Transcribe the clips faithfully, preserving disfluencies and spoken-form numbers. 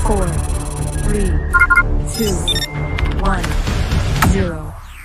four, three, two, one, zero.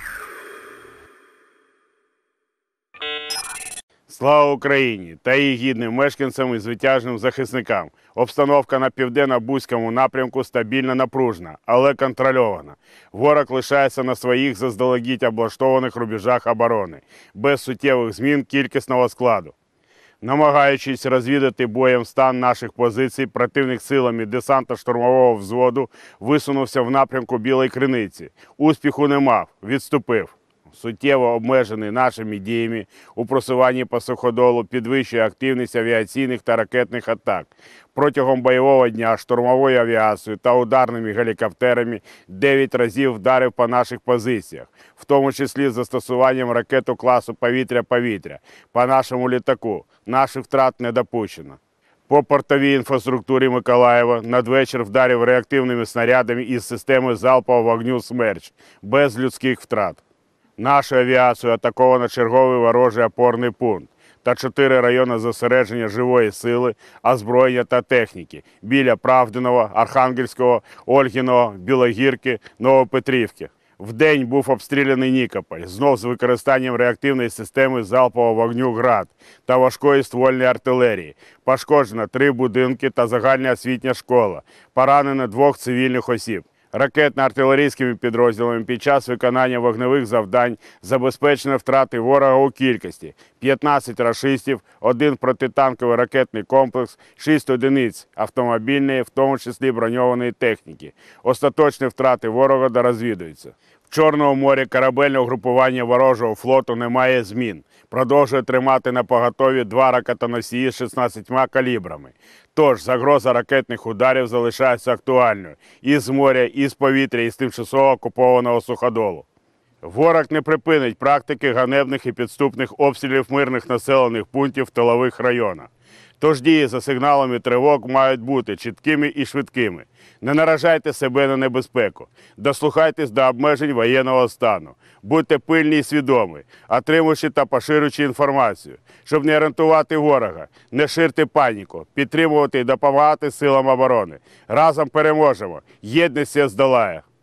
Слава Україні та її гідним мешканцям і звитяжним захисникам. Обстановка на південно-бузькому напрямку стабільно напружена, але контрольована. Ворог лишається на своїх заздалегідь облаштованих рубежах оборони, без суттєвих змін кількісного складу. Намагаючись розвідати боєм стан наших позицій, противник силами десантно-штурмового взводу висунувся в напрямку Білої Криниці. Успіху не мав, відступив. Суттєво обмежений нашими діями у просуванні по суходолу, підвищує активність авіаційних та ракетних атак. Протягом бойового дня штурмовою авіацією та ударними гелікоптерами дев'ять разів вдарив по наших позиціях, в тому числі з застосуванням ракету класу повітря-повітря. По нашому літаку наших втрат не допущено. По портовій інфраструктурі Миколаєва надвечір вдарив реактивними снарядами із системи залпового вогню «Смерч» без людських втрат. Нашу авіацію атаковано черговий ворожий опорний пункт та чотири райони зосередження живої сили, озброєння та техніки біля Правдиного, Архангельського, Ольгіного, Білогірки, Новопетрівки. Вдень був обстріляний Нікополь, знов з використанням реактивної системи залпового вогню «Град» та важкої ствольної артилерії. Пошкоджено три будинки та загальна освітня школа. Поранено двох цивільних осіб. Ракетно-артилерійськими підрозділами під час виконання вогневих завдань забезпечено втрати ворога у кількості п'ятнадцять рашистів, один протитанковий ракетний комплекс, шість одиниць автомобільної, в тому числі броньованої техніки. Остаточні втрати ворога дорозвідуються. В Чорному морі корабельне угрупування ворожого флоту не має змін. Продовжує тримати на поготові два ракетоносії з шістнадцятьма калібрами. Тож загроза ракетних ударів залишається актуальною і з моря, і з повітря, і з тимчасово окупованого суходолу. Ворог не припинить практики ганебних і підступних обстрілів мирних населених пунктів в тилових районах. Тож дії за сигналами тривог мають бути чіткими і швидкими. Не наражайте себе на небезпеку. Дослухайтесь до обмежень воєнного стану. Будьте пильні і свідомі, отримуючи та поширюючи інформацію, щоб не орієнтувати ворога, не ширити паніку, підтримувати і допомагати силам оборони. Разом переможемо. Єдність все здолає.